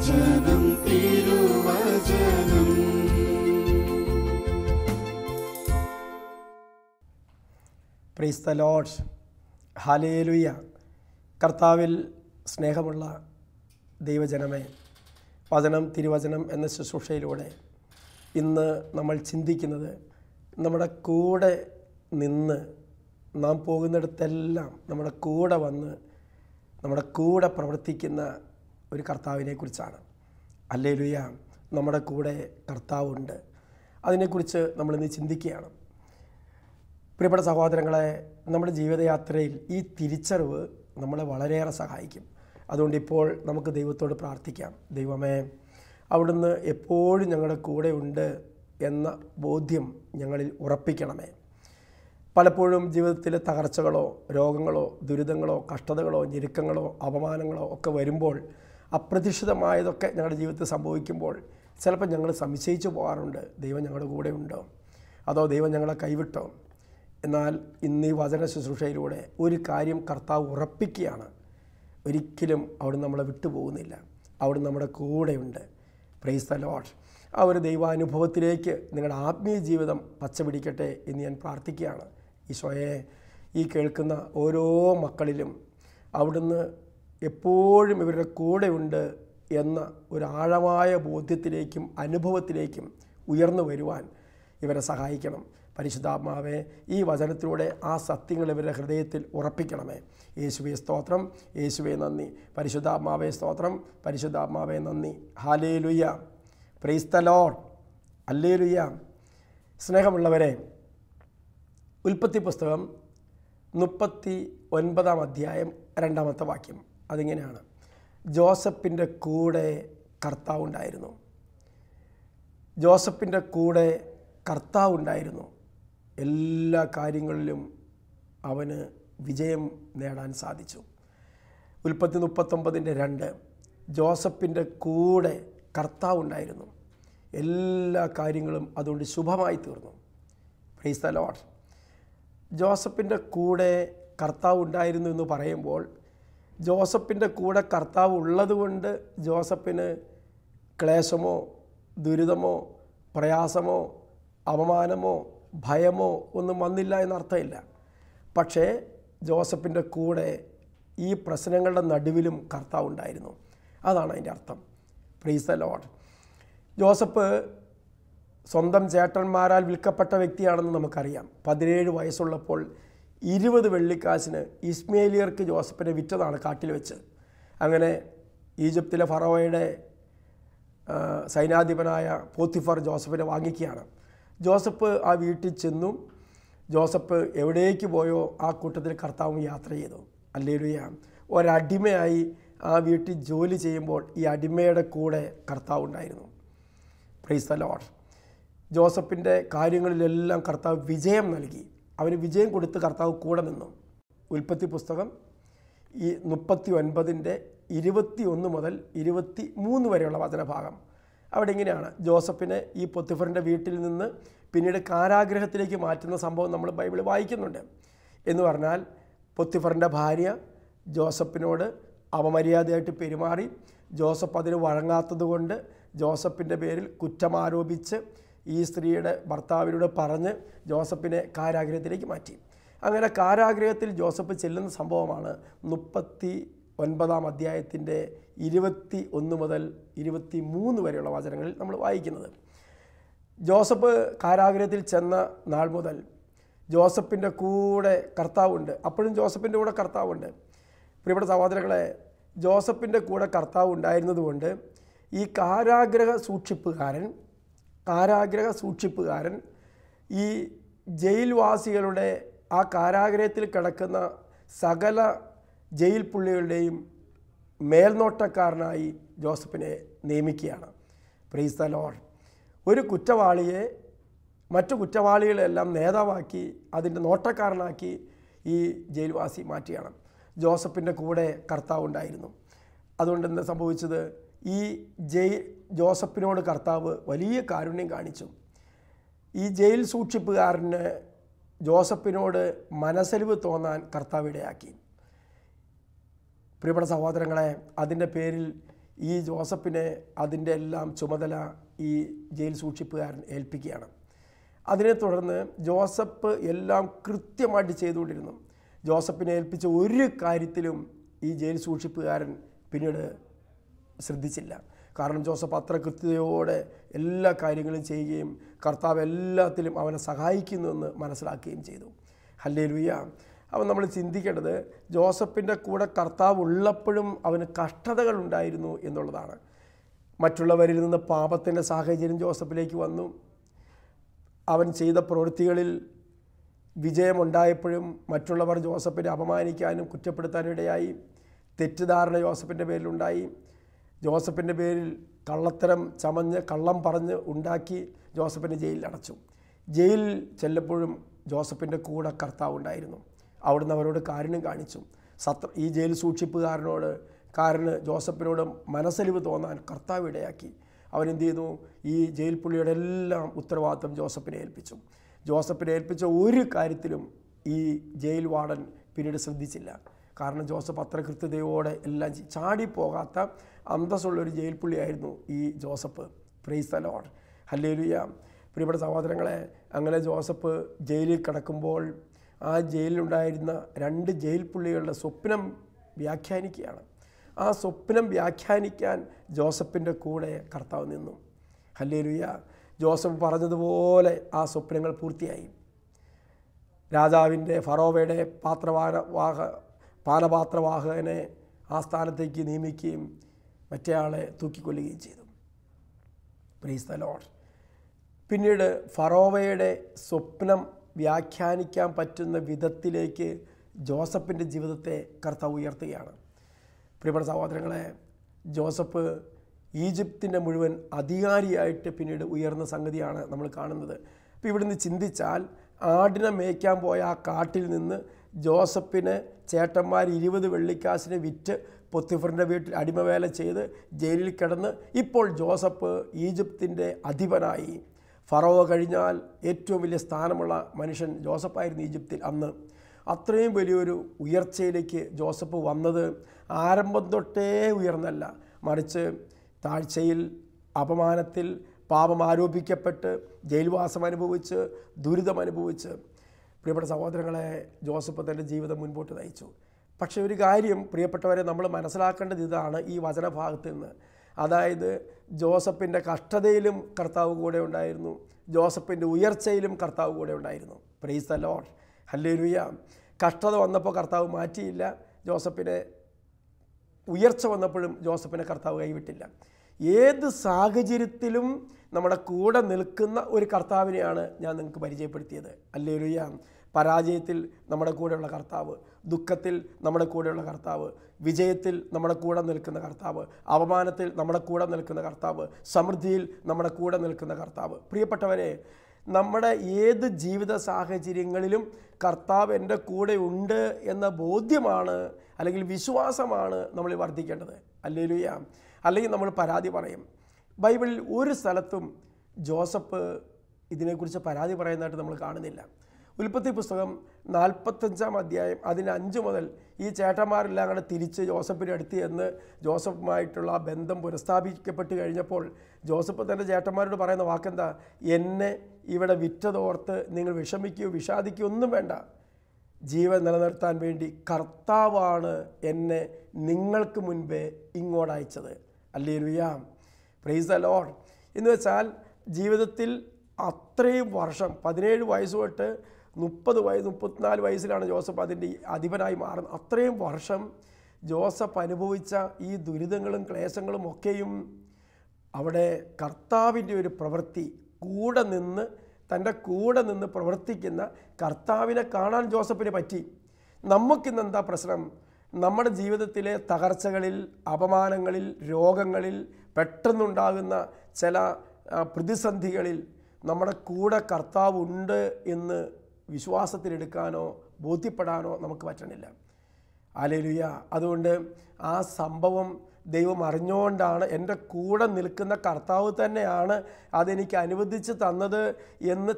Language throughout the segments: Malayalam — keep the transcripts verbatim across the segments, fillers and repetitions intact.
വചനം തിരുവചനം. Praise the Lord. ഹല്ലേലൂയ. കർത്താവിൽ സ്നേഹമുള്ള ദൈവജനമേ, വചനം തിരുവചനം എന്ന ശുശ്രൂഷയിലൂടെ ഇന്ന് നമ്മൾ ചിന്തിക്കുന്നത് നമ്മുടെ കൂടെ നിന്ന് നാം പോകുന്നിടത്തെല്ലാം നമ്മുടെ കൂടെ വന്ന് നമ്മുടെ കൂടെ പ്രവർത്തിക്കുന്ന ഒരു കർത്താവിനെ കുറിച്ചാണ്. ഹല്ലേലൂയ. നമ്മുടെ കൂടെ കർത്താവുണ്ട്. അതിനെക്കുറിച്ച് നമ്മളിന്ന് ചിന്തിക്കുകയാണ്. പ്രിയപ്പെട്ട സഹോദരങ്ങളെ, നമ്മുടെ ജീവിതയാത്രയിൽ ഈ തിരിച്ചറിവ് നമ്മളെ വളരെയേറെ സഹായിക്കും. അതുകൊണ്ട് ഇപ്പോൾ നമുക്ക് ദൈവത്തോട് പ്രാർത്ഥിക്കാം. ദൈവമേ, അവിടുന്ന് എപ്പോഴും ഞങ്ങളുടെ കൂടെ ഉണ്ട് എന്ന ബോധ്യം ഞങ്ങളിൽ ഉറപ്പിക്കണമേ. പലപ്പോഴും ജീവിതത്തിലെ തകർച്ചകളോ രോഗങ്ങളോ ദുരിതങ്ങളോ കഷ്ടതകളോ ഞെരുക്കങ്ങളോ അപമാനങ്ങളോ ഒക്കെ വരുമ്പോൾ, അപ്രതീക്ഷിതമായതൊക്കെ ഞങ്ങളുടെ ജീവിതത്തിൽ സംഭവിക്കുമ്പോൾ ചിലപ്പോൾ ഞങ്ങൾ സംശയിച്ചു പോകാറുണ്ട്. ദൈവം ഞങ്ങളുടെ കൂടെ ഉണ്ടോ, അതോ ദൈവം ഞങ്ങളെ കൈവിട്ടോ? എന്നാൽ ഇന്ന് ഈ വചന ശുശ്രൂഷയിലൂടെ ഒരു കാര്യം കർത്താവ് ഉറപ്പിക്കുകയാണ്. ഒരിക്കലും അവിടുന്ന് നമ്മളെ വിട്ടുപോകുന്നില്ല. അവിടുന്ന് നമ്മുടെ കൂടെയുണ്ട്. Praise the Lord. ആ ഒരു ദൈവാനുഭവത്തിലേക്ക് നിങ്ങളുടെ ആത്മീയ ജീവിതം പച്ചപിടിക്കട്ടെ എന്ന് ഞാൻ പ്രാർത്ഥിക്കുകയാണ്. ഈശോയെ, ഈ കേൾക്കുന്ന ഓരോ മക്കളിലും അവിടുന്ന് എപ്പോഴും ഇവരുടെ കൂടെയുണ്ട് എന്ന ഒരു ആഴമായ ബോധ്യത്തിലേക്കും അനുഭവത്തിലേക്കും ഉയർന്നു വരുവാൻ ഇവരെ സഹായിക്കണം. പരിശുദ്ധാത്മാവേ, ഈ വചനത്തിലൂടെ ആ സത്യങ്ങൾ ഇവരുടെ ഹൃദയത്തിൽ ഉറപ്പിക്കണമേ. യേശുവേ സ്തോത്രം, യേശുവേ നന്ദി. പരിശുദ്ധാത്മാവേ സ്തോത്രം, പരിശുദ്ധാത്മാവേ നന്ദി. ഹല്ലേലൂയ. Praise the Lord. ഹല്ലേലൂയ. സ്നേഹമുള്ളവരെ, ഉൽപ്പത്തി പുസ്തകം മുപ്പത്തി ഒൻപതാം അധ്യായം രണ്ടാമത്തെ വാക്യം അതിങ്ങനെയാണ്: ജോസഫിൻ്റെ കൂടെ കർത്താവ് ഉണ്ടായിരുന്നു. ജോസഫിൻ്റെ കൂടെ കർത്താവ് ഉണ്ടായിരുന്നു. എല്ലാ കാര്യങ്ങളിലും അവന് വിജയം നേടാൻ സാധിച്ചു. ഉൽപ്പത്തി മുപ്പത്തൊമ്പതിൻ്റെ രണ്ട്, ജോസഫിൻ്റെ കൂടെ കർത്താവ് ഉണ്ടായിരുന്നു. എല്ലാ കാര്യങ്ങളും അതുകൊണ്ട് ശുഭമായി തീർന്നു. Praise the Lord. ജോസഫിൻ്റെ കൂടെ കർത്താവ് ഉണ്ടായിരുന്നു എന്ന് പറയുമ്പോൾ, ജോസഫിൻ്റെ കൂടെ കർത്താവ് ഉള്ളതുകൊണ്ട് ജോസഫിന് ക്ലേശമോ ദുരിതമോ പ്രയാസമോ അപമാനമോ ഭയമോ ഒന്നും വന്നില്ല എന്നർത്ഥമില്ല. പക്ഷേ ജോസഫിൻ്റെ കൂടെ ഈ പ്രശ്നങ്ങളുടെ നടുവിലും കർത്താവ് ഉണ്ടായിരുന്നു. അതാണ് അതിൻ്റെ അർത്ഥം. Price the Lord. ജോസഫ് സ്വന്തം ചേട്ടന്മാരാൽ വിൽക്കപ്പെട്ട വ്യക്തിയാണെന്ന് നമുക്കറിയാം. പതിനേഴ് വയസ്സുള്ളപ്പോൾ ഇരുപത് വെള്ളിക്കാശിന് ഇസ്മേലിയർക്ക് ജോസഫിനെ വിറ്റതാണ് കാട്ടിൽ വെച്ച്. അങ്ങനെ ഈജിപ്തിലെ ഫറവോയുടെ സൈന്യാധിപനായ പോത്തിഫർ ജോസഫിനെ വാങ്ങിക്കുകയാണ്. ജോസഫ് ആ വീട്ടിൽ ചെന്നു. ജോസഫ് എവിടേക്ക് പോയോ ആ കൂട്ടത്തിൽ കർത്താവും യാത്ര ചെയ്തു. ഹല്ലേലൂയ. ഒരടിമയായി ആ വീട്ടിൽ ജോലി ചെയ്യുമ്പോൾ ഈ അടിമയുടെ കൂടെ കർത്താവ് ഉണ്ടായിരുന്നു. Praise the Lord. ജോസഫിൻ്റെ കാര്യങ്ങളിലെല്ലാം കർത്താവ് വിജയം നൽകി. അവന് വിജയം കൊടുത്ത് കർത്താവ് കൂടെ നിന്നു. ഉൽപ്പത്തി പുസ്തകം ഈ മുപ്പത്തി ഒൻപതിൻ്റെ ഇരുപത്തി ഒന്ന് മുതൽ ഇരുപത്തി മൂന്ന് വരെയുള്ള വചനഭാഗം അവിടെ ഇങ്ങനെയാണ്. ജോസഫിനെ ഈ പൊത്തിഫറിൻ്റെ വീട്ടിൽ നിന്ന് പിന്നീട് കാരാഗ്രഹത്തിലേക്ക് മാറ്റുന്ന സംഭവം നമ്മൾ ബൈബിളിൽ വായിക്കുന്നുണ്ട്. എന്ന് പറഞ്ഞാൽ, പൊത്തിഫറിൻ്റെ ഭാര്യ ജോസഫിനോട് അപമര്യാദയായിട്ട് പെരുമാറി. ജോസഫ് അതിന് വഴങ്ങാത്തത് കൊണ്ട് ജോസഫിൻ്റെ പേരിൽ കുറ്റമാരോപിച്ച് ഈ സ്ത്രീയുടെ ഭർത്താവിനോട് പറഞ്ഞ് ജോസഫിനെ കാരാഗ്രഹത്തിലേക്ക് മാറ്റി. അങ്ങനെ കാരാഗ്രഹത്തിൽ ജോസഫ് ചെല്ലുന്ന സംഭവമാണ് മുപ്പത്തി ഒൻപതാം അധ്യായത്തിൻ്റെ ഇരുപത്തി ഒന്ന് മുതൽ ഇരുപത്തി മൂന്ന് വരെയുള്ള വചനങ്ങളിൽ നമ്മൾ വായിക്കുന്നത്. ജോസഫ് കാരാഗ്രഹത്തിൽ ചെന്ന നാൾ മുതൽ ജോസഫിൻ്റെ കൂടെ കർത്താവുണ്ട്. അപ്പോഴും ജോസഫിൻ്റെ കൂടെ കർത്താവുണ്ട്. പ്രിയപ്പെട്ട സഹോദരങ്ങളെ, ജോസഫിൻ്റെ കൂടെ കർത്താവ് ഉണ്ടായിരുന്നതുകൊണ്ട് ഈ കാരാഗ്രഹ സൂക്ഷിപ്പുകാരൻ കാരാഗ്രഹ സൂക്ഷിപ്പുകാരൻ ഈ ജയിൽവാസികളുടെ ആ കാരാഗ്രഹത്തിൽ കിടക്കുന്ന സകല ജയിൽ പുള്ളികളുടെയും മേൽനോട്ടക്കാരനായി ജോസഫിനെ നിയമിക്കുകയാണ്. Price the Lord. ഒരു കുറ്റവാളിയെ മറ്റു കുറ്റവാളികളെല്ലാം നേതാവാക്കി അതിൻ്റെ നോട്ടക്കാരനാക്കി ഈ ജയിൽവാസി മാറ്റുകയാണ്. ജോസഫിൻ്റെ കൂടെ കർത്താവ് ഉണ്ടായിരുന്നു. അതുകൊണ്ട് എന്താ സംഭവിച്ചത്? ഈ ജയിൽ ജോസഫിനോട് കർത്താവ് വലിയ കാരുണ്യം കാണിച്ചു. ഈ ജയിൽ സൂക്ഷിപ്പുകാരന് ജോസഫിനോട് മനസ്സലിവ് തോന്നാൻ കർത്താവ് ഇടയാക്കി. പ്രിയപ്പെട്ട സഹോദരങ്ങളെ, അതിൻ്റെ പേരിൽ ഈ ജോസഫിനെ അതിൻ്റെ എല്ലാം ചുമതല ഈ ജയിൽ സൂക്ഷിപ്പുകാരൻ ഏൽപ്പിക്കുകയാണ്. അതിനെ തുടർന്ന് ജോസഫ് എല്ലാം കൃത്യമായിട്ട് ചെയ്തുകൊണ്ടിരുന്നു. ജോസഫിനെ ഏൽപ്പിച്ച ഒരു കാര്യത്തിലും ഈ ജയിൽ സൂക്ഷിപ്പുകാരൻ പിന്നീട് ശ്രദ്ധിച്ചില്ല. കാരണം ജോസഫ് അത്ര കൃത്യതയോടെ എല്ലാ കാര്യങ്ങളും ചെയ്യുകയും കർത്താവ് എല്ലാത്തിലും അവനെ സഹായിക്കുന്നുവെന്ന് മനസ്സിലാക്കുകയും ചെയ്തു. ഹല്ലേലൂയ. അവൻ നമ്മൾ ചിന്തിക്കേണ്ടത് ജോസഫിൻ്റെ കൂടെ കർത്താവ് ഉള്ളപ്പോഴും അവന് കഷ്ടതകൾ ഉണ്ടായിരുന്നു എന്നുള്ളതാണ്. മറ്റുള്ളവരിൽ നിന്ന് പാപത്തിൻ്റെ സാഹചര്യം ജോസഫിലേക്ക് വന്നു. അവൻ ചെയ്ത പ്രവൃത്തികളിൽ വിജയമുണ്ടായപ്പോഴും മറ്റുള്ളവർ ജോസഫിനെ അപമാനിക്കാനും കുറ്റപ്പെടുത്താനും ഇടയായി. തെറ്റിദ്ധാരണ ജോസഫിൻ്റെ പേരിലുണ്ടായി. ജോസഫിൻ്റെ പേരിൽ കള്ളത്തരം ചമഞ്ഞ് കള്ളം പറഞ്ഞ് ഉണ്ടാക്കി ജോസഫിനെ ജയിലിൽ അടച്ചു. ജയിലിൽ ചെല്ലപ്പോഴും ജോസഫിൻ്റെ കൂടെ കർത്താവ് ഉണ്ടായിരുന്നു. അവിടുന്ന് അവരോട് കാരുണ്യം കാണിച്ചു. സത്ര ഈ ജയിൽ സൂക്ഷിപ്പുകാരനോട് കാരന് ജോസഫിനോട് മനസ്സലിവ് തോന്നാൻ കർത്താവ് ഇടയാക്കി. അവനെന്ത് ചെയ്തു? ഈ ജയിൽ പുള്ളിയുടെ എല്ലാം ഉത്തരവാദിത്വം ജോസഫിനെ ഏൽപ്പിച്ചു. ജോസഫിനെ ഏൽപ്പിച്ച ഒരു കാര്യത്തിലും ഈ ജയിൽ വാർഡൻ പിന്നീട് ശ്രദ്ധിച്ചില്ല. കാരണം ജോസഫ് അത്ര കൃത്യതയോടെ എല്ലാം ചാടിപ്പോകാത്ത അന്തസ്സുള്ളൊരു ജയിൽ പുള്ളിയായിരുന്നു ഈ ജോസഫ്. Praise the Lord. ഹല്ലേലൂയ. പ്രിയപ്പെട്ട സഹോദരങ്ങളെ, അങ്ങനെ ജോസഫ് ജയിലിൽ കിടക്കുമ്പോൾ ആ ജയിലിലുണ്ടായിരുന്ന രണ്ട് ജയിൽ പുള്ളികളുടെ സ്വപ്നം വ്യാഖ്യാനിക്കുകയാണ്. ആ സ്വപ്നം വ്യാഖ്യാനിക്കാൻ ജോസഫിൻ്റെ കൂടെ കർത്താവ് നിന്നു. ഹല്ലേലൂയ. ജോസഫ് പറഞ്ഞതുപോലെ ആ സ്വപ്നങ്ങൾ പൂർത്തിയായി. രാജാവിൻ്റെ ഫറോവയുടെ പാത്രവാഹ വാഹ പാനപാത്രവാഹകനെ ആ സ്ഥാനത്തേക്ക് നിയമിക്കുകയും മറ്റേ ആളെ തൂക്കിക്കൊല്ലുകയും ചെയ്തു. Praise the Lord. പിന്നീട് ഫറോവയുടെ സ്വപ്നം വ്യാഖ്യാനിക്കാൻ പറ്റുന്ന വിധത്തിലേക്ക് ജോസഫിൻ്റെ ജീവിതത്തെ കർത്താവ് ഉയർത്തുകയാണ്. പ്രിയപ്പെട്ട സഹോദരങ്ങളെ, ജോസഫ് ഈജിപ്തിൻ്റെ മുഴുവൻ അധികാരിയായിട്ട് പിന്നീട് ഉയർന്ന സംഗതിയാണ് നമ്മൾ കാണുന്നത്. അപ്പോൾ ഇവിടുന്ന് ചിന്തിച്ചാൽ ആടിനെ മേയ്ക്കാൻ പോയ ആ കാട്ടിൽ നിന്ന് ജോസഫിന് ചേട്ടന്മാർ ഇരുപത് വെള്ളിക്കാശിന് വിറ്റ് പൊത്തിഫറിൻ്റെ വീട്ടിൽ അടിമവേല ചെയ്ത് ജയിലിൽ കിടന്ന് ഇപ്പോൾ ജോസഫ് ഈജിപ്തിൻ്റെ അധിപനായി. ഫറോവ കഴിഞ്ഞാൽ ഏറ്റവും വലിയ സ്ഥാനമുള്ള മനുഷ്യൻ ജോസഫായിരുന്നു ഈജിപ്തിൽ അന്ന്. അത്രയും വലിയൊരു ഉയർച്ചയിലേക്ക് ജോസഫ് വന്നത് ആരംഭം തൊട്ടേ ഉയർന്നല്ല, മറിച്ച് താഴ്ചയിൽ, അപമാനത്തിൽ, പാപം ആരോപിക്കപ്പെട്ട് ജയിൽവാസം അനുഭവിച്ച് ദുരിതം അനുഭവിച്ച് പ്രിയപ്പെട്ട സഹോദരങ്ങളെ ജോസഫ് തൻ്റെ ജീവിതം മുൻപോട്ട് നയിച്ചു. പക്ഷേ ഒരു കാര്യം പ്രിയപ്പെട്ടവരെ നമ്മൾ മനസ്സിലാക്കേണ്ടത് ഇതാണ് ഈ വചനഭാഗത്ത് നിന്ന്. അതായത് ജോസഫിൻ്റെ കഷ്ടതയിലും കർത്താവ് കൂടെ ഉണ്ടായിരുന്നു, ജോസഫിൻ്റെ ഉയർച്ചയിലും കർത്താവ് കൂടെ ഉണ്ടായിരുന്നു. Praise the Lord. ഹല്ലേലൂയ. കഷ്ടത വന്നപ്പോൾ കർത്താവ് മാറ്റിയില്ല ജോസഫിനെ, ഉയർച്ച വന്നപ്പോഴും ജോസഫിനെ കർത്താവ് കൈവിട്ടില്ല. ഏത് സാഹചര്യത്തിലും നമ്മുടെ കൂടെ നിൽക്കുന്ന ഒരു കർത്താവിനെയാണ് ഞാൻ നിങ്ങൾക്ക് പരിചയപ്പെടുത്തിയത്. ഹല്ലേലൂയ. പരാജയത്തിൽ നമ്മുടെ കൂടെയുള്ള കർത്താവ്, ദുഃഖത്തിൽ നമ്മുടെ കൂടെയുള്ള കർത്താവ്, വിജയത്തിൽ നമ്മുടെ കൂടെ നിൽക്കുന്ന കർത്താവ്, അപമാനത്തിൽ നമ്മുടെ കൂടെ നിൽക്കുന്ന കർത്താവ്, സമൃദ്ധിയിൽ നമ്മുടെ കൂടെ നിൽക്കുന്ന കർത്താവ്. പ്രിയപ്പെട്ടവരെ, നമ്മുടെ ഏത് ജീവിത സാഹചര്യങ്ങളിലും കർത്താവ് എൻ്റെ കൂടെ ഉണ്ട് എന്ന ബോധ്യമാണ് അല്ലെങ്കിൽ വിശ്വാസമാണ് നമ്മൾ വർദ്ധിക്കേണ്ടത്. ഹല്ലേലൂയ. അല്ലെങ്കിൽ നമ്മൾ പരാതി പറയും. ബൈബിളിൽ ഒരു സ്ഥലത്തും ജോസഫ് ഇതിനെക്കുറിച്ച് പരാതി പറയുന്നതായിട്ട് നമ്മൾ കാണുന്നില്ല. ഉൽപ്പത്തി പുസ്തകം നാൽപ്പത്തഞ്ചാം അധ്യായം അതിന് അഞ്ച് മുതൽ ഈ ചേട്ടന്മാരെല്ലാം കൂടെ തിരിച്ച് ജോസഫിൻ്റെ അടുത്ത് എന്ന് ജോസഫുമായിട്ടുള്ള ബന്ധം പുനഃസ്ഥാപിക്കപ്പെട്ട് കഴിഞ്ഞപ്പോൾ ജോസഫ് തൻ്റെ ചേട്ടന്മാരോട് പറയുന്ന വാക്കെന്താ? എന്നെ ഇവിടെ വിറ്റതോർത്ത് നിങ്ങൾ വിഷമിക്കുകയോ വിഷാദിക്കുകയോ ഒന്നും വേണ്ട. ജീവൻ നിലനിർത്താൻ വേണ്ടി കർത്താവാണ് എന്നെ നിങ്ങൾക്ക് മുൻപേ ഇങ്ങോട്ട് അയച്ചത്. ഹല്ലേലൂയ. Praise the Lord. എന്ന് വെച്ചാൽ ജീവിതത്തിൽ അത്രയും വർഷം, പതിനേഴ് വയസ്സ് തൊട്ട് മുപ്പത് വയസ്സ് മുപ്പത്തിനാല് വയസ്സിലാണ് ജോസഫ് അതിൻ്റെ അധിപനായി മാറുന്നത്. അത്രയും വർഷം ജോസഫ് അനുഭവിച്ച ഈ ദുരിതങ്ങളും ക്ലേശങ്ങളും ഒക്കെയും അവിടെ കർത്താവിൻ്റെ ഒരു പ്രവൃത്തി, കൂടെ നിന്ന് തൻ്റെ കൂടെ നിന്ന് പ്രവർത്തിക്കുന്ന കർത്താവിനെ കാണാൻ ജോസഫിന് പറ്റി. നമുക്കിന്നെന്താ പ്രശ്നം? നമ്മുടെ ജീവിതത്തിലെ തകർച്ചകളിൽ, അപമാനങ്ങളിൽ, രോഗങ്ങളിൽ, പെട്ടെന്നുണ്ടാകുന്ന ചില പ്രതിസന്ധികളിൽ നമ്മുടെ കൂടെ കർത്താവ് ഉണ്ട് എന്ന് വിശ്വാസത്തിലെടുക്കാനോ ബോധ്യപ്പെടാനോ നമുക്ക് പറ്റണില്ല. ഹല്ലേലൂയ. അതുകൊണ്ട് ആ സംഭവം ദൈവം അറിഞ്ഞുകൊണ്ടാണ്, എൻ്റെ കൂടെ നിൽക്കുന്ന കർത്താവ് തന്നെയാണ് അതെനിക്ക് അനുവദിച്ച് തന്നത് എന്ന്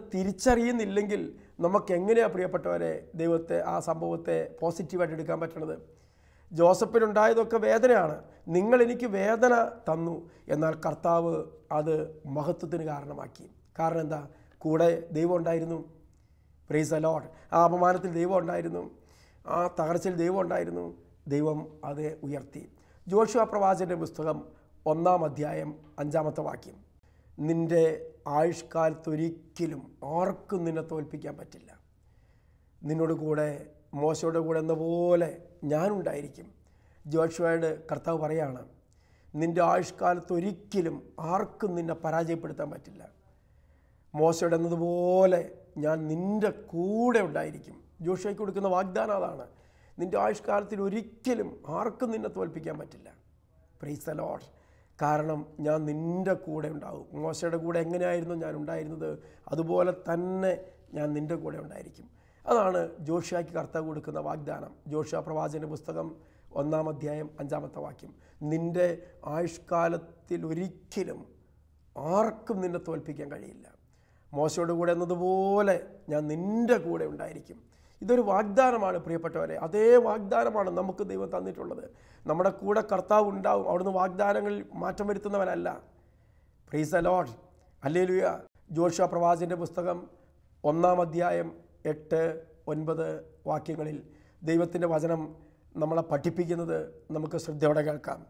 തിരിച്ചറിയുന്നില്ലെങ്കിൽ നമുക്കെങ്ങനെയാണ് പ്രിയപ്പെട്ടവരെ ദൈവത്തെ, ആ സംഭവത്തെ പോസിറ്റീവായിട്ട് എടുക്കാൻ പറ്റണത്? ജോസഫിനുണ്ടായതൊക്കെ വേദനയാണ്. നിങ്ങൾ എനിക്ക് വേദന തന്നു, എന്നാൽ കർത്താവ് അത് മഹത്വത്തിന് കാരണമാക്കി. കാരണം എന്താ? കൂടെ ദൈവം ഉണ്ടായിരുന്നു. Praise the Lord. ആ അപമാനത്തിൽ ദൈവം ഉണ്ടായിരുന്നു, ആ തകർച്ചയിൽ ദൈവം ഉണ്ടായിരുന്നു. ദൈവം അത് ഉയർത്തി. ജോഷുവ പ്രവാചകൻ്റെ പുസ്തകം ഒന്നാം അധ്യായം അഞ്ചാമത്തെ വാക്യം, നിൻ്റെ ആയുഷ്കാലത്തൊരിക്കലും ആർക്കും നിന്നെ തോൽപ്പിക്കാൻ പറ്റില്ല. നിന്നോട് കൂടെ മോശയുടെ കൂടെ എന്ന പോലെ ഞാനുണ്ടായിരിക്കും. ജോഷുവയുടെ കർത്താവ് പറയാണ്, നിൻ്റെ ആയുഷ്കാലത്തൊരിക്കലും ആർക്കും നിന്നെ പരാജയപ്പെടുത്താൻ പറ്റില്ല. മോശയുടെ എന്നതുപോലെ ഞാൻ നിൻ്റെ കൂടെ ഉണ്ടായിരിക്കും. ജോഷുവയ്ക്ക് കൊടുക്കുന്ന വാഗ്ദാനം അതാണ്. നിൻ്റെ ആയുഷ്കാലത്തിൽ ഒരിക്കലും ആർക്കും നിന്നെ തോൽപ്പിക്കാൻ പറ്റില്ല. Praise the Lord. കാരണം ഞാൻ നിൻ്റെ കൂടെ ഉണ്ടാവും. മോശയുടെ കൂടെ എങ്ങനെയായിരുന്നു ഞാൻ ഉണ്ടായിരുന്നത്, അതുപോലെ തന്നെ ഞാൻ നിൻ്റെ കൂടെ ഉണ്ടായിരിക്കും. അതാണ് ജോഷുവയ്ക്ക് കർത്താവ് കൊടുക്കുന്ന വാഗ്ദാനം. ജോഷുവ പ്രവാചകൻ്റെ പുസ്തകം ഒന്നാം അധ്യായം അഞ്ചാമത്തെ വാക്യം, നിൻ്റെ ആയുഷ്കാലത്തിൽ ഒരിക്കലും ആർക്കും നിന്നെ തോൽപ്പിക്കാൻ കഴിയില്ല. മോശയുടെ കൂടെ എന്നതുപോലെ ഞാൻ നിൻ്റെ കൂടെ ഉണ്ടായിരിക്കും. ഇതൊരു വാഗ്ദാനമാണ് പ്രിയപ്പെട്ടവരെ. അതേ വാഗ്ദാനമാണ് നമുക്ക് ദൈവം തന്നിട്ടുള്ളത്. നമ്മുടെ കൂടെ കർത്താവ് ഉണ്ടാവും. അവിടുന്ന് വാഗ്ദാനങ്ങളിൽ മാറ്റം വരുത്തുന്നവനല്ല. Praise the Lord. ഹല്ലേലൂയ. ജോഷുവ പ്രവാചകൻ്റെ പുസ്തകം ഒന്നാം അധ്യായം എട്ട് ഒൻപത് വാക്യങ്ങളിൽ ദൈവത്തിൻ്റെ വചനം നമ്മളെ പഠിപ്പിക്കുന്നത് നമുക്ക് ശ്രദ്ധയോടെ കേൾക്കാം.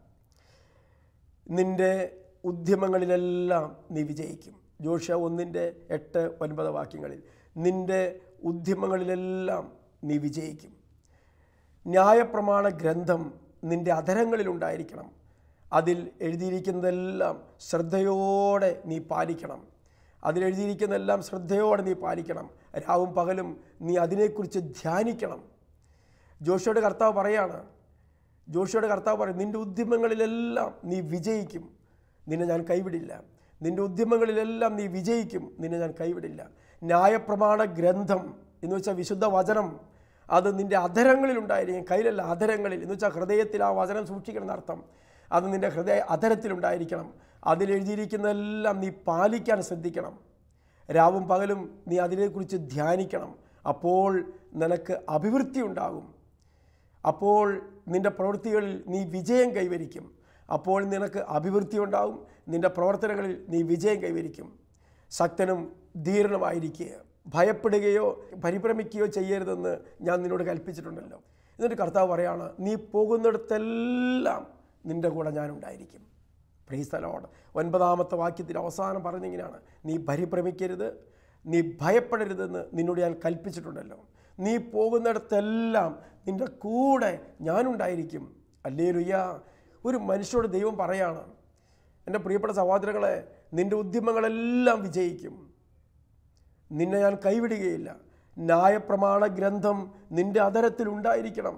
നിൻ്റെ ഉദ്യമങ്ങളിലെല്ലാം നീ വിജയിക്കും. ജോഷുവ ഒന്നിൻ്റെ എട്ട് ഒൻപത് വാക്യങ്ങളിൽ നിൻ്റെ ഉദ്യമങ്ങളിലെല്ലാം നീ വിജയിക്കും. ന്യായപ്രമാണ ഗ്രന്ഥം നിൻ്റെ അധരങ്ങളിലുണ്ടായിരിക്കണം. അതിൽ എഴുതിയിരിക്കുന്നതെല്ലാം ശ്രദ്ധയോടെ നീ പാലിക്കണം. അതിലെഴുതിയിരിക്കുന്നതെല്ലാം ശ്രദ്ധയോടെ നീ പാലിക്കണം. രാവും പകലും നീ അതിനെക്കുറിച്ച് ധ്യാനിക്കണം. ജോഷുവയുടെ കർത്താവ് പറയാണ്, ജോഷുവയുടെ കർത്താവ് പറയും, നിൻ്റെ ഉദ്യമങ്ങളിലെല്ലാം നീ വിജയിക്കും, നിന്നെ ഞാൻ കൈവിടില്ല. നിൻ്റെ ഉദ്യമങ്ങളിലെല്ലാം നീ വിജയിക്കും, നിന്നെ ഞാൻ കൈവിടില്ല. ന്യായപ്രമാണ ഗ്രന്ഥം എന്ന് വെച്ചാൽ വിശുദ്ധ വചനം, അത് നിൻ്റെ അധരങ്ങളിലുണ്ടായിരിക്കും. കയ്യിലല്ല, അധരങ്ങളിൽ എന്ന് വെച്ചാൽ ഹൃദയത്തിൽ ആ വചനം സൂക്ഷിക്കണം എന്നർത്ഥം. അത് നിൻ്റെ ഹൃദയ അധരത്തിലുണ്ടായിരിക്കണം. അതിലെഴുതിയിരിക്കുന്നതെല്ലാം നീ പാലിക്കാൻ ശ്രദ്ധിക്കണം. രാവും പകലും നീ അതിനെക്കുറിച്ച് ധ്യാനിക്കണം. അപ്പോൾ നിനക്ക് അഭിവൃദ്ധി ഉണ്ടാകും. അപ്പോൾ നിൻ്റെ പ്രവൃത്തികളിൽ നീ വിജയം കൈവരിക്കും. അപ്പോൾ നിനക്ക് അഭിവൃദ്ധി ഉണ്ടാകും. നിൻ്റെ പ്രവർത്തനങ്ങളിൽ നീ വിജയം കൈവരിക്കും. ശക്തനും ധീരനുമായിരിക്കുക, ഭയപ്പെടുകയോ പരിഭ്രമിക്കുകയോ ചെയ്യരുതെന്ന് ഞാൻ നിന്നോട് കൽപ്പിച്ചിട്ടുണ്ടല്ലോ. എന്നിട്ട് കർത്താവ് പറയാണ്, നീ പോകുന്നിടത്തെല്ലാം നിൻ്റെ കൂടെ ഞാനുണ്ടായിരിക്കും. Price the Lord. ഒൻപതാമത്തെ വാക്യത്തിൽ അവസാനം പറഞ്ഞിങ്ങനെയാണ്, നീ പരിഭ്രമിക്കരുത്, നീ ഭയപ്പെടരുതെന്ന് നിന്നോട് ഞാൻ കൽപ്പിച്ചിട്ടുണ്ടല്ലോ. നീ പോകുന്നിടത്തെല്ലാം നിൻ്റെ കൂടെ ഞാനുണ്ടായിരിക്കും. ഹല്ലേലൂയ. ഒരു മനുഷ്യരോട് ദൈവം പറയാണ്, എൻ്റെ പ്രിയപ്പെട്ട സഹോദരങ്ങളെ, നിൻ്റെ ഉദ്യമങ്ങളെല്ലാം വിജയിക്കും, നിന്നെ ഞാൻ കൈവിടുകയില്ല. ന്യായപ്രമാണ ഗ്രന്ഥം നിൻ്റെ അധരത്തിൽ ഉണ്ടായിരിക്കണം.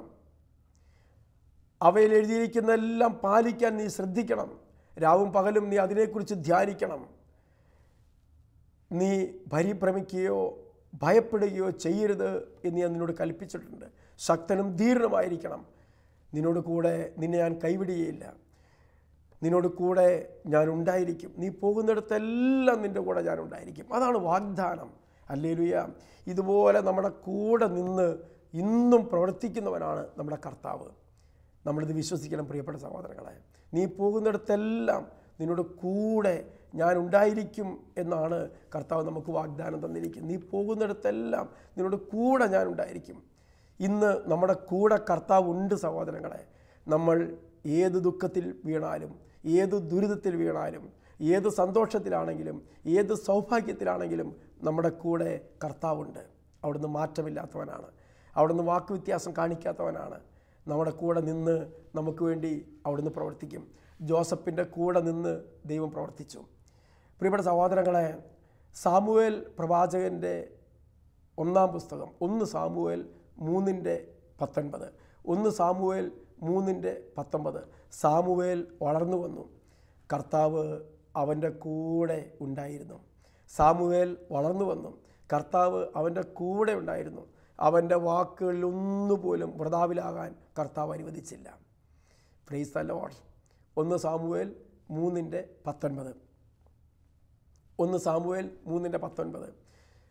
അവയിൽ എഴുതിയിരിക്കുന്നതെല്ലാം പാലിക്കാൻ നീ ശ്രദ്ധിക്കണം. രാവും പകലും നീ അതിനെക്കുറിച്ച് ധ്യാനിക്കണം. നീ പരിഭ്രമിക്കുകയോ ഭയപ്പെടുകയോ ചെയ്യരുത് എന്ന് ഞാൻ നിന്നോട് കൽപ്പിച്ചിട്ടുണ്ട്. ശക്തനും ധീരനുമായിരിക്കണം. നിന്നോട് കൂടെ നിന്നെ ഞാൻ കൈവിടുകയില്ല. നിന്നോട് കൂടെ ഞാൻ ഉണ്ടായിരിക്കും. നീ പോകുന്നിടത്തെല്ലാം നിൻ്റെ കൂടെ ഞാൻ ഉണ്ടായിരിക്കും. അതാണ് വാഗ്ദാനം. ഹല്ലേലൂയ. ഇതുപോലെ നമ്മുടെ കൂടെ നിന്ന് ഇന്നും പ്രവർത്തിക്കുന്നവനാണ് നമ്മുടെ കർത്താവ്. നമ്മളിത് വിശ്വസിക്കണം പ്രിയപ്പെട്ട സഹോദരങ്ങളെ. നീ പോകുന്നിടത്തെല്ലാം നിന്നോട് കൂടെ ഞാൻ ഉണ്ടായിരിക്കും എന്നാണ് കർത്താവ് നമുക്ക് വാഗ്ദാനം തന്നിരിക്കുന്നത്. നീ പോകുന്നിടത്തെല്ലാം നിന്നോട് കൂടെ ഞാൻ ഉണ്ടായിരിക്കും. ഇന്ന് നമ്മുടെ കൂടെ കർത്താവ് ഉണ്ട് സഹോദരങ്ങളെ. നമ്മൾ ഏത് ദുഃഖത്തിൽ വീണാലും, ഏത് ദുരിതത്തിൽ വീണാലും, ഏത് സന്തോഷത്തിലാണെങ്കിലും, ഏത് സൗഭാഗ്യത്തിലാണെങ്കിലും നമ്മുടെ കൂടെ കർത്താവുണ്ട്. അവിടുന്ന് മാറ്റമില്ലാത്തവനാണ്. അവിടുന്ന് വാക്കുവ്യത്യാസം കാണിക്കാത്തവനാണ്. നമ്മുടെ കൂടെ നിന്ന് നമുക്ക് വേണ്ടി അവിടുന്ന് പ്രവർത്തിക്കും. ജോസഫിൻ്റെ കൂടെ നിന്ന് ദൈവം പ്രവർത്തിച്ചു. പ്രിയപ്പെട്ട സഹോദരങ്ങളെ, സാമുവേൽ പ്രവാചകൻ്റെ ഒന്നാം പുസ്തകം ഒന്ന് സാമുവേൽ മൂന്നിൻ്റെ പത്തൊൻപത് ഒന്ന് സാമുവേൽ മൂന്നിൻ്റെ പത്തൊമ്പത് സാമുവേൽ വളർന്നു വന്നു, കർത്താവ് അവൻ്റെ കൂടെ ഉണ്ടായിരുന്നു. സാമുവേൽ വളർന്നു വന്നു, കർത്താവ് അവൻ്റെ കൂടെ ഉണ്ടായിരുന്നു. അവൻ്റെ വാക്കുകളിൽ ഒന്നുപോലും വൃഥാവിലാകാൻ കർത്താവ് അനുവദിച്ചില്ല. Praise the Lord. ഒന്ന് സാമുവേൽ മൂന്നിൻ്റെ പത്തൊൻപത് ഒന്ന് സാമുവേൽ മൂന്നിൻ്റെ പത്തൊൻപത്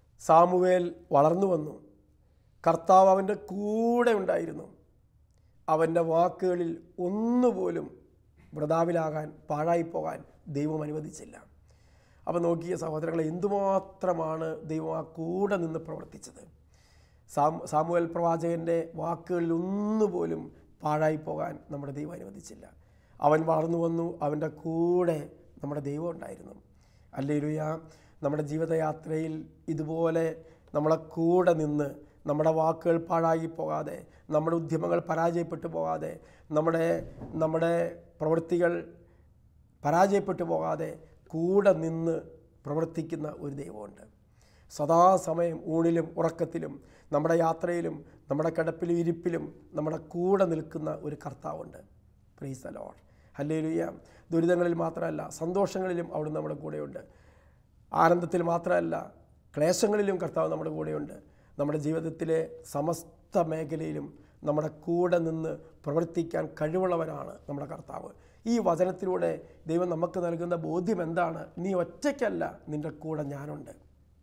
സാമുവേൽ വളർന്നു വന്നു, കർത്താവ് അവൻ്റെ കൂടെ ഉണ്ടായിരുന്നു. അവൻ്റെ വാക്കുകളിൽ ഒന്നുപോലും വൃഥാവിലാകാൻ പാഴായിപ്പോകാൻ ദൈവം അനുവദിച്ചില്ല. അപ്പോൾ നോക്കിയ സഹോദരങ്ങളെ, എന്തുമാത്രമാണ് ദൈവം ആ കൂടെ നിന്ന് പ്രവർത്തിച്ചത്. സാം സാമുവേൽ പ്രവാചകൻ്റെ വാക്കുകളിൽ ഒന്നുപോലും പാഴായിപ്പോകാൻ നമ്മുടെ ദൈവം അനുവദിച്ചില്ല. അവൻ വളർന്നു വന്നു, അവൻ്റെ കൂടെ നമ്മുടെ ദൈവം ഉണ്ടായിരുന്നു. ഹല്ലേലൂയ. നമ്മുടെ ജീവിതയാത്രയിൽ ഇതുപോലെ നമ്മളെ കൂടെ നിന്ന് നമ്മുടെ വാക്കുകൾ പാഴായി പോകാതെ, നമ്മുടെ ഉദ്യമങ്ങൾ പരാജയപ്പെട്ടു പോകാതെ, നമ്മുടെ നമ്മുടെ പ്രവൃത്തികൾ പരാജയപ്പെട്ടു പോകാതെ കൂടെ നിന്ന് പ്രവർത്തിക്കുന്ന ഒരു ദൈവമുണ്ട്. സദാസമയം ഊണിലും ഉറക്കത്തിലും നമ്മുടെ യാത്രയിലും നമ്മുടെ കിടപ്പിലും ഇരിപ്പിലും നമ്മുടെ കൂടെ നിൽക്കുന്ന ഒരു കർത്താവുണ്ട്. Praise the Lord. ഹല്ലേലൂയ. ദുരിതങ്ങളിൽ മാത്രമല്ല, സന്തോഷങ്ങളിലും അവിടുന്ന് നമ്മുടെ കൂടെയുണ്ട്. ആനന്ദത്തിൽ മാത്രമല്ല, ക്ലേശങ്ങളിലും കർത്താവ് നമ്മുടെ കൂടെയുണ്ട്. നമ്മുടെ ജീവിതത്തിലെ സമസ്ത മേഖലയിലും നമ്മുടെ കൂടെ നിന്ന് പ്രവർത്തിക്കാൻ കഴിവുള്ളവനാണ് നമ്മുടെ കർത്താവ്. ഈ വചനത്തിലൂടെ ദൈവം നമുക്ക് നൽകുന്ന ബോധ്യം എന്താണ്? നീ ഒറ്റയ്ക്കല്ല, നിൻ്റെ കൂടെ ഞാനുണ്ട്.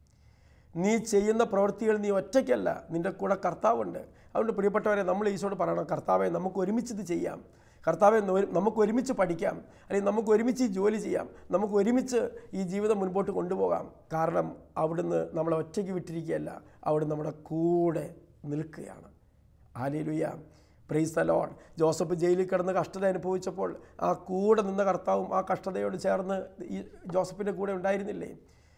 നീ ചെയ്യുന്ന പ്രവൃത്തികൾ നീ ഒറ്റയ്ക്കല്ല, നിൻ്റെ കൂടെ കർത്താവുണ്ട്. അതുകൊണ്ട് പ്രിയപ്പെട്ടവരെ, നമ്മൾ ഈശോയോട് പറയണം, കർത്താവെ നമുക്ക് ഒരുമിച്ച് ഇത് ചെയ്യാം, കർത്താവെ നമുക്ക് ഒരുമിച്ച് പഠിക്കാം, അല്ലെങ്കിൽ നമുക്ക് ഒരുമിച്ച് ഈ ജോലി ചെയ്യാം, നമുക്ക് ഒരുമിച്ച് ഈ ജീവിതം മുൻപോട്ട് കൊണ്ടുപോകാം. കാരണം അവിടുന്ന് നമ്മളെ ഒറ്റയ്ക്ക് വിട്ടിരിക്കുകയല്ല, അവിടുന്ന് നമ്മുടെ കൂടെ നിൽക്കുകയാണ്. ഹല്ലേലൂയ. Praise the Lord. ജോസഫ് ജയിലിൽ കിടന്ന് കഷ്ടത അനുഭവിച്ചപ്പോൾ ആ കൂടെ നിന്ന കർത്താവും ആ കഷ്ടതയോട് ചേർന്ന് ഈ ജോസഫിൻ്റെ കൂടെ ഉണ്ടായിരുന്നില്ലേ?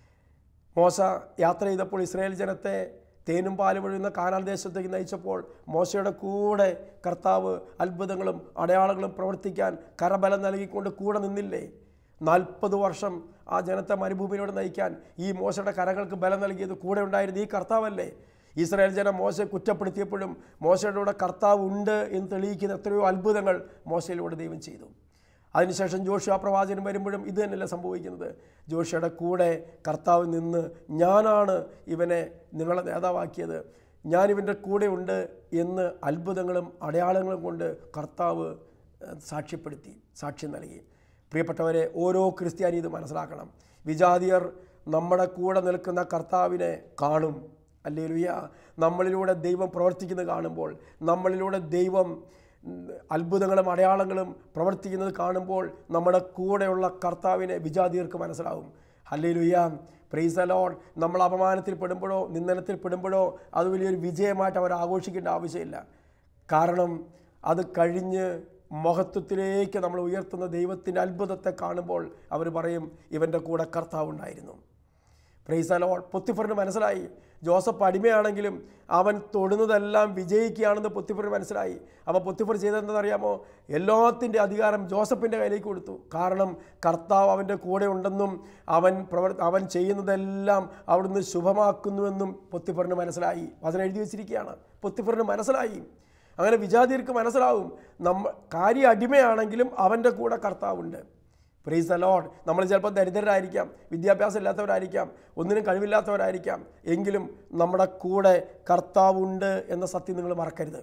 മോശ യാത്ര ചെയ്തപ്പോൾ ഇസ്രായേൽ ജനത്തെ തേനും പാലും ഒഴുകുന്ന കാനാൻ ദേശത്തേക്ക് നയിച്ചപ്പോൾ മോശയുടെ കൂടെ കർത്താവ് അത്ഭുതങ്ങളും അടയാളങ്ങളും പ്രവർത്തിക്കാൻ കരബലം നൽകിക്കൊണ്ട് കൂടെ നിന്നില്ലേ? നാൽപ്പത് വർഷം ആ ജനത്തെ മരുഭൂമിയിലൂടെ നയിക്കാൻ ഈ മോശയുടെ കരങ്ങൾക്ക് ബലം നൽകിയത് കൂടെ ഉണ്ടായിരുന്നത് ഈ കർത്താവല്ലേ? ഇസ്രായേൽ ജനം മോശയെ കുറ്റപ്പെടുത്തിയപ്പോഴും മോശയുടെ കൂടെ കർത്താവ് ഉണ്ട് എന്ന് തെളിയിക്കുന്ന എത്രയോ അത്ഭുതങ്ങൾ മോശയിലൂടെ ദൈവം ചെയ്തു. അതിനുശേഷം ജോഷുവ പ്രവാചകൻ വരുമ്പോഴും ഇത് തന്നെയല്ല സംഭവിക്കുന്നത്. ജോഷുവയുടെ കൂടെ കർത്താവ് നിന്ന്, ഞാനാണ് ഇവനെ നിങ്ങളെ നേതാവാക്കിയത്, ഞാനിവൻ്റെ കൂടെ ഉണ്ട് എന്ന് അത്ഭുതങ്ങളും അടയാളങ്ങളും കൊണ്ട് കർത്താവ് സാക്ഷ്യപ്പെടുത്തി, സാക്ഷ്യം നൽകി. പ്രിയപ്പെട്ടവരെ, ഓരോ ക്രിസ്ത്യാനി ഇത് മനസ്സിലാക്കണം. വിജാതിയർ നമ്മുടെ കൂടെ നിൽക്കുന്ന കർത്താവിനെ കാണും. ഹല്ലേലൂയ. നമ്മളിലൂടെ ദൈവം പ്രവർത്തിക്കുന്നത് കാണുമ്പോൾ, നമ്മളിലൂടെ ദൈവം അത്ഭുതങ്ങളും അടയാളങ്ങളും പ്രവർത്തിക്കുന്നത് കാണുമ്പോൾ നമ്മുടെ കൂടെയുള്ള കർത്താവിനെ വിജാതിയർക്ക് മനസ്സിലാവും. ഹല്ലേലൂയ. Praise the Lord. നമ്മൾ അപമാനത്തിൽ പെടുമ്പോഴോ നിന്ദനത്തിൽ പെടുമ്പോഴോ അത് വലിയൊരു വിജയമായിട്ട് അവർ ആഘോഷിക്കേണ്ട ആവശ്യമില്ല. കാരണം അത് കഴിഞ്ഞ് മഹത്വത്തിലേക്ക് നമ്മൾ ഉയർത്തുന്ന ദൈവത്തിൻ്റെ അത്ഭുതത്തെ കാണുമ്പോൾ അവർ പറയും, ഇവൻ്റെ കൂടെ കർത്താവ് ഉണ്ടായിരുന്നു. Praise the Lord. പൊത്തിഫറിന് മനസ്സിലായി, ജോസഫ് അടിമയാണെങ്കിലും അവൻ തൊടുന്നതെല്ലാം വിജയിക്കുകയാണെന്ന് പൊത്തിഫറിന് മനസ്സിലായി. അപ്പോൾ പൊത്തിഫർ ചെയ്തതെന്തെന്നറിയാമോ? എല്ലാത്തിൻ്റെ അധികാരം ജോസഫിൻ്റെ കയ്യിലേക്ക് കൊടുത്തു. കാരണം കർത്താവ് അവൻ്റെ കൂടെ ഉണ്ടെന്നും അവൻ പ്രവർ അവൻ ചെയ്യുന്നതെല്ലാം അവിടുന്ന് ശുഭമാക്കുന്നുവെന്നും പൊത്തിഫറിന് മനസ്സിലായി. വചനം എഴുതി വച്ചിരിക്കുകയാണ്. പൊത്തിഫറിന് മനസ്സിലായി. അങ്ങനെ വിജാതിയർക്ക് മനസ്സിലാവും, നമ്മ കാര്യം അടിമയാണെങ്കിലും അവൻ്റെ കൂടെ കർത്താവുണ്ട്. Praise the Lord. നമ്മൾ ചിലപ്പോൾ ദരിദ്രരായിരിക്കാം, വിദ്യാഭ്യാസം ഇല്ലാത്തവരായിരിക്കാം, ഒന്നിനും കഴിവില്ലാത്തവരായിരിക്കാം, എങ്കിലും നമ്മുടെ കൂടെ കർത്താവുണ്ട് എന്ന സത്യം നിങ്ങൾ മറക്കരുത്.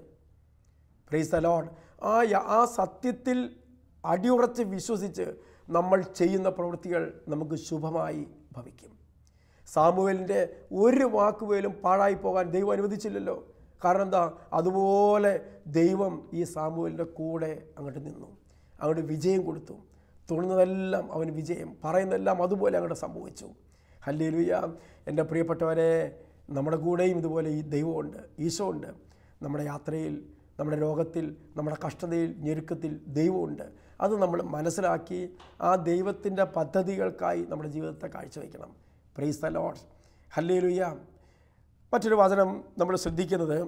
Praise the Lord. ആ ആ സത്യത്തിൽ അടിയുറച്ച് വിശ്വസിച്ച് നമ്മൾ ചെയ്യുന്ന പ്രവൃത്തികൾ നമുക്ക് ശുഭമായി ഭവിക്കും. സാമുവേലിൻ്റെ ഒരു വാക്കുപോലും പാഴായി പോകാൻ ദൈവം അനുവദിച്ചില്ലല്ലോ. കാരണം എന്താ? അതുപോലെ ദൈവം ഈ സാമുവേലിൻ്റെ കൂടെ അങ്ങോട്ട് നിന്നു, അങ്ങോട്ട് വിജയം കൊടുത്തു. തൊടുന്നതെല്ലാം അവന് വിജയം, പറയുന്നതെല്ലാം അതുപോലെ അങ്ങോട്ട് സംഭവിച്ചു. ഹല്ലേലൂയ. എൻ്റെ പ്രിയപ്പെട്ടവരെ, നമ്മുടെ കൂടെയും ഇതുപോലെ ഈ ദൈവമുണ്ട്, ഈശോ ഉണ്ട്. നമ്മുടെ യാത്രയിൽ, നമ്മുടെ രോഗത്തിൽ, നമ്മുടെ കഷ്ടതയിൽ, ഞെരുക്കത്തിൽ ദൈവമുണ്ട്. അത് നമ്മൾ മനസ്സിലാക്കി ആ ദൈവത്തിൻ്റെ പദ്ധതികൾക്കായി നമ്മുടെ ജീവിതത്തെ കാഴ്ചവെക്കണം. Praise the Lord. ഹല്ലേലൂയ. മറ്റൊരു വചനം നമ്മൾ ശ്രദ്ധിക്കുന്നത്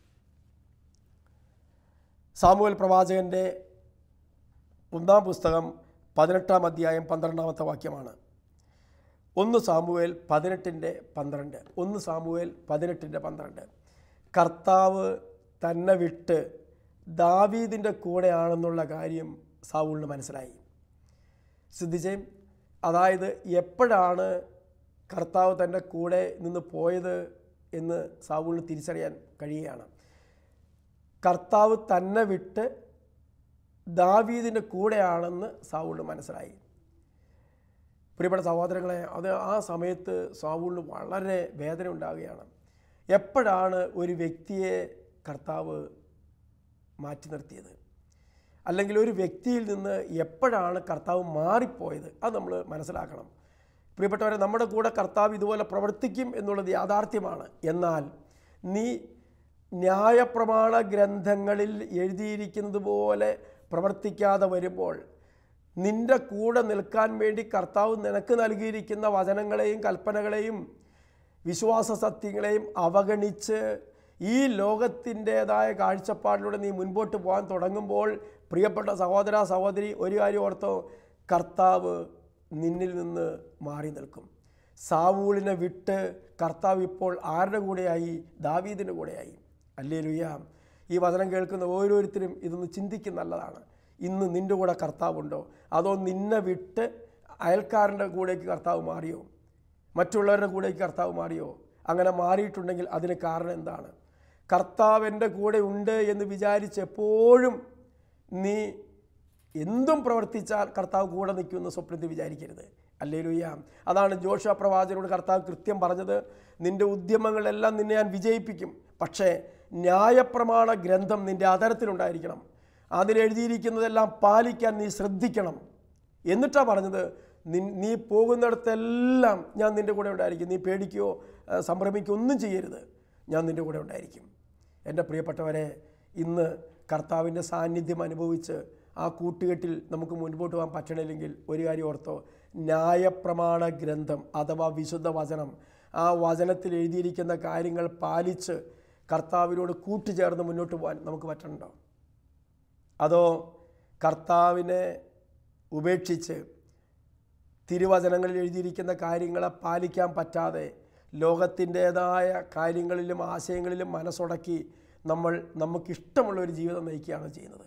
സാമുവേൽ പ്രവാചകൻ്റെ ഒന്നാം പുസ്തകം പതിനെട്ടാം അധ്യായം പന്ത്രണ്ടാമത്തെ വാക്യമാണ്. ഒന്ന് സാമുവേൽ പതിനെട്ടിൻ്റെ പന്ത്രണ്ട്. ഒന്ന് സാമുവേൽ പതിനെട്ടിൻ്റെ പന്ത്രണ്ട്. കർത്താവ് തന്നെ വിട്ട് ദാവീദിൻ്റെ കൂടെയാണെന്നുള്ള കാര്യം സാവൂളിന് മനസ്സിലായി. ശ്രദ്ധിച്ചേ, അതായത് എപ്പോഴാണ് കർത്താവ് തൻ്റെ കൂടെ നിന്ന് പോയത് എന്ന് സാവൂളിന് തിരിച്ചറിയാൻ കഴിയുകയാണ്. കർത്താവ് തന്നെ വിട്ട് ദാവീദിൻ്റെ കൂടെയാണെന്ന് സാവൂളിന് മനസ്സിലായി. പ്രിയപ്പെട്ട സഹോദരങ്ങളെ, അത് ആ സമയത്ത് സാവൂളിന് വളരെ വേദന ഉണ്ടാവുകയാണ്. എപ്പോഴാണ് ഒരു വ്യക്തിയെ കർത്താവ് മാറ്റി നിർത്തിയത്? അല്ലെങ്കിൽ ഒരു വ്യക്തിയിൽ നിന്ന് എപ്പോഴാണ് കർത്താവ് മാറിപ്പോയത്? അത് നമ്മൾ മനസ്സിലാക്കണം. പ്രിയപ്പെട്ടവരെ, നമ്മുടെ കൂടെ കർത്താവ് ഇതുപോലെ പ്രവർത്തിക്കും എന്നുള്ളത് യാഥാർത്ഥ്യമാണ്. എന്നാൽ നീ ന്യായപ്രമാണ ഗ്രന്ഥങ്ങളിൽ എഴുതിയിരിക്കുന്നത് പോലെ പ്രവർത്തിക്കാതെ വരുമ്പോൾ നിൻ്റെ കൂടെ നിൽക്കാൻ വേണ്ടി കർത്താവ് നിനക്ക് നൽകിയിരിക്കുന്ന വചനങ്ങളെയും കൽപ്പനകളെയും വിശ്വാസ സത്യങ്ങളെയും അവഗണിച്ച് ഈ ലോകത്തിൻ്റേതായ കാഴ്ചപ്പാടിലൂടെ നീ മുൻപോട്ട് പോകാൻ തുടങ്ങുമ്പോൾ, പ്രിയപ്പെട്ട സഹോദര സഹോദരി, ഒരു കാര്യം ഓർത്തോ, കർത്താവ് നിന്നിൽ നിന്ന് മാറി നിൽക്കും. സാവൂളിനെ വിട്ട് കർത്താവ് ഇപ്പോൾ ആരുടെ കൂടെയായി? ദാവീദിൻ്റെ കൂടെയായി. ഹല്ലേലൂയ. ഈ വചനം കേൾക്കുന്ന ഓരോരുത്തരും ഇതൊന്ന് ചിന്തിക്കുന്ന നല്ലതാണ്. ഇന്ന് നിൻ്റെ കൂടെ കർത്താവുണ്ടോ? അതോ നിന്നെ വിട്ട് അയൽക്കാരൻ്റെ കൂടേക്ക് കർത്താവ് മാറിയോ? മറ്റുള്ളവരുടെ കൂടേക്ക് കർത്താവ് മാറിയോ? അങ്ങനെ മാറിയിട്ടുണ്ടെങ്കിൽ അതിന് കാരണം എന്താണ്? കർത്താവ് എൻ്റെ കൂടെ ഉണ്ട് എന്ന് വിചാരിച്ച് എപ്പോഴും നീ എന്തും പ്രവർത്തിച്ചാൽ കർത്താവ് കൂടെ നിൽക്കുമെന്ന് സ്വപ്നത്തിൽ വിചാരിക്കരുത്. ഹല്ലേലൂയ. അതാണ് ജോഷുവ പ്രവാചകനോട് കർത്താവ് കൃത്യം പറഞ്ഞത്, നിൻ്റെ ഉദ്യമങ്ങളെല്ലാം നിന്നെ ഞാൻ വിജയിപ്പിക്കും, പക്ഷേ ന്യായപ്രമാണ ഗ്രന്ഥം നിൻ്റെ അതരത്തിലുണ്ടായിരിക്കണം, അതിലെഴുതിയിരിക്കുന്നതെല്ലാം പാലിക്കാൻ നീ ശ്രദ്ധിക്കണം. എന്നിട്ടാണ് പറഞ്ഞത്, നീ നീ പോകുന്നിടത്തെല്ലാം ഞാൻ നിൻ്റെ കൂടെ ഉണ്ടായിരിക്കും, നീ പേടിക്കുകയോ സംഭ്രമിക്കുകയോ ഒന്നും ചെയ്യരുത്, ഞാൻ നിൻ്റെ കൂടെ ഉണ്ടായിരിക്കും. എൻ്റെ പ്രിയപ്പെട്ടവരെ, ഇന്ന് കർത്താവിൻ്റെ സാന്നിധ്യം അനുഭവിച്ച് ആ കൂട്ടുകെട്ടിൽ നമുക്ക് മുൻപോട്ട് പോകാൻ പറ്റണില്ലെങ്കിൽ ഒരു കാര്യം ഓർത്തോ, ന്യായപ്രമാണ ഗ്രന്ഥം അഥവാ വിശുദ്ധ വചനം, ആ വചനത്തിൽ എഴുതിയിരിക്കുന്ന കാര്യങ്ങൾ പാലിച്ച് കർത്താവിനോട് കൂട്ടുചേർന്ന് മുന്നോട്ട് പോകാൻ നമുക്ക് പറ്റണുണ്ടോ? അതോ കർത്താവിനെ ഉപേക്ഷിച്ച് തിരുവചനങ്ങളിൽ എഴുതിയിരിക്കുന്ന കാര്യങ്ങളെ പാലിക്കാൻ പറ്റാതെ ലോകത്തിൻ്റേതായ കാര്യങ്ങളിലും ആശയങ്ങളിലും മനസ്സുടക്കി നമ്മൾ നമുക്കിഷ്ടമുള്ള ഒരു ജീവിതം നയിക്കുകയാണ് ചെയ്യുന്നത്?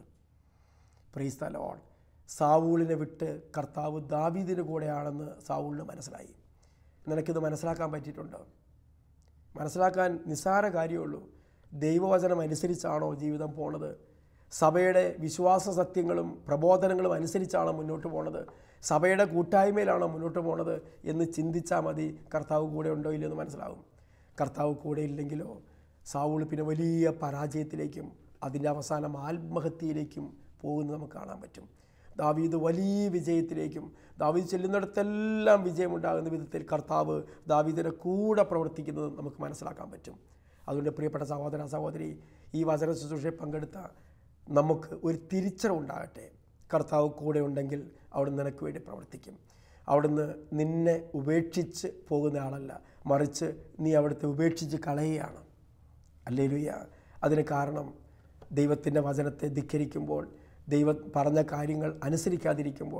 Price the Lord. സാവൂളിനെ വിട്ട് കർത്താവ് ദാവീദിന് കൂടെയാണെന്ന് സാവൂളിന് മനസ്സിലായി. നിനക്കിത് മനസ്സിലാക്കാൻ പറ്റിയിട്ടുണ്ടോ? മനസ്സിലാക്കാൻ നിസ്സാര കാര്യമുള്ളൂ. ദൈവവചനം അനുസരിച്ചാണോ ജീവിതം പോണത്? സഭയുടെ വിശ്വാസ സത്യങ്ങളും പ്രബോധനങ്ങളും അനുസരിച്ചാണോ മുന്നോട്ട് പോണത്? സഭയുടെ കൂട്ടായ്മയിലാണോ മുന്നോട്ട് പോണത് എന്ന് ചിന്തിച്ചാൽ മതി കർത്താവ് കൂടെ ഉണ്ടോ ഇല്ലെന്ന് മനസ്സിലാവും. കർത്താവ് കൂടെ ഇല്ലെങ്കിലോ സാവൂൾ പിന്നെ വലിയ പരാജയത്തിലേക്കും അതിൻ്റെ അവസാനം ആത്മഹത്യയിലേക്കും പോകുന്നത് നമുക്ക് കാണാൻ പറ്റും. ദാവീദ് വലിയ വിജയത്തിലേക്കും ദാവീദ് ചെല്ലുന്നിടത്തെല്ലാം വിജയമുണ്ടാകുന്ന വിധത്തിൽ കർത്താവ് ദാവീദിൻ്റെ കൂടെ പ്രവർത്തിക്കുന്നത് നമുക്ക് മനസ്സിലാക്കാൻ പറ്റും. അതുകൊണ്ട് പ്രിയപ്പെട്ട സഹോദര സഹോദരി, ഈ വചന ശുശ്രൂഷയിൽ പങ്കെടുത്ത നമുക്ക് ഒരു തിരിച്ചറിവുണ്ടാകട്ടെ. കർത്താവ് കൂടെ ഉണ്ടെങ്കിൽ അവിടുന്ന് നിനക്ക് വേണ്ടി പ്രവർത്തിക്കും. അവിടുന്ന് നിന്നെ ഉപേക്ഷിച്ച് പോകുന്ന ആളല്ല, മറിച്ച് നീ അവിടുത്തെ ഉപേക്ഷിച്ച് കളയുകയാണ്. ഹല്ലേലൂയ. അതിന് കാരണം ദൈവത്തിൻ്റെ വചനത്തെ ധിക്കരിക്കുമ്പോൾ, ദൈവം പറഞ്ഞ കാര്യങ്ങൾ അനുസരിക്കാതിരിക്കുമ്പോൾ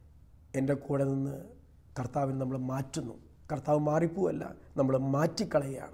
എൻ്റെ കൂടെ നിന്ന് കർത്താവിനെ നമ്മൾ മാറ്റുന്നു. കർത്താവ് മാറിപ്പോവല്ല, നമ്മൾ മാറ്റിക്കളയുകയാണ്.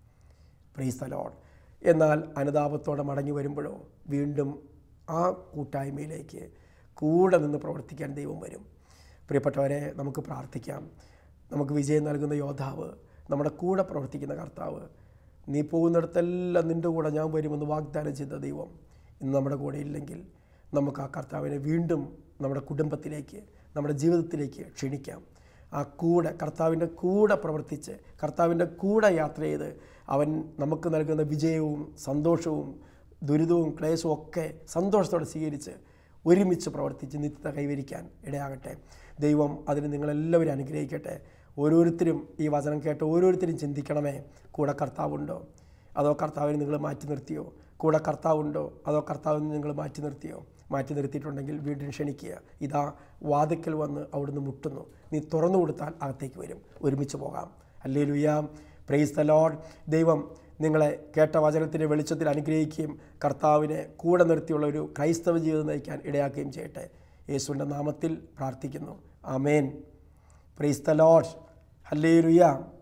Price the Lord. എന്നാൽ അനുതാപത്തോടെ മടങ്ങി വരുമ്പോഴോ വീണ്ടും ആ കൂട്ടായ്മയിലേക്ക് കൂടെ നിന്ന് പ്രവർത്തിക്കാൻ ദൈവം വരും. പ്രിയപ്പെട്ടവരെ, നമുക്ക് പ്രാർത്ഥിക്കാം. നമുക്ക് വിജയം നൽകുന്ന യോദ്ധാവ്, നമ്മുടെ കൂടെ പ്രവർത്തിക്കുന്ന കർത്താവ്, നീ പോകുന്നിടത്തെല്ലാം നിൻ്റെ കൂടെ ഞാൻ വരുമെന്ന് വാഗ്ദാനം ചെയ്ത ദൈവം ഇന്ന് നമ്മുടെ കൂടെ ഇല്ലെങ്കിൽ നമുക്ക് ആ കർത്താവിനെ വീണ്ടും നമ്മുടെ കുടുംബത്തിലേക്ക്, നമ്മുടെ ജീവിതത്തിലേക്ക് ക്ഷണിക്കാം. ആ കൂടെ കർത്താവിൻ്റെ കൂടെ പ്രവർത്തിച്ച് കർത്താവിൻ്റെ കൂടെ യാത്ര ചെയ്ത് അവൻ നമുക്ക് നൽകുന്ന വിജയവും സന്തോഷവും ദുരിതവും ക്ലേശവും ഒക്കെ സന്തോഷത്തോടെ സ്വീകരിച്ച് ഒരുമിച്ച് പ്രവർത്തിച്ച് നിത്യത കൈവരിക്കാൻ ഇടയാകട്ടെ. ദൈവം അതിന് നിങ്ങളെല്ലാവരും അനുഗ്രഹിക്കട്ടെ. ഓരോരുത്തരും ഈ വചനം കേട്ട് ഓരോരുത്തരും ചിന്തിക്കണമേ, കൂടെ കർത്താവുണ്ടോ അതോ കർത്താവിനെ നിങ്ങൾ മാറ്റി നിർത്തിയോ? കൂടെ കർത്താവുണ്ടോ അതോ കർത്താവിനെ നിങ്ങൾ മാറ്റി നിർത്തിയോ? മാറ്റി നിർത്തിയിട്ടുണ്ടെങ്കിൽ വീണ്ടും ക്ഷണിക്കുക. ഇതാ വാതിക്കൽ വന്ന് അവിടുന്ന് മുട്ടുന്നു, നീ തുറന്നു കൊടുത്താൽ അകത്തേക്ക് വരും, ഒരുമിച്ച് പോകാം. ഹല്ലേലൂയ. Praise the Lord. ദൈവം നിങ്ങളെ കേട്ട വചനത്തിൻ്റെ വെളിച്ചത്തിൽ അനുഗ്രഹിക്കുകയും കർത്താവിനെ കൂടെ നിർത്തിയുള്ള ഒരു ക്രൈസ്തവ ജീവിതം നയിക്കാൻ ഇടയാക്കുകയും ചെയ്യട്ടെ. യേശുവിൻ്റെ നാമത്തിൽ പ്രാർത്ഥിക്കുന്നു. ആമേൻ. Praise the Lord. ഹല്ലേലൂയ.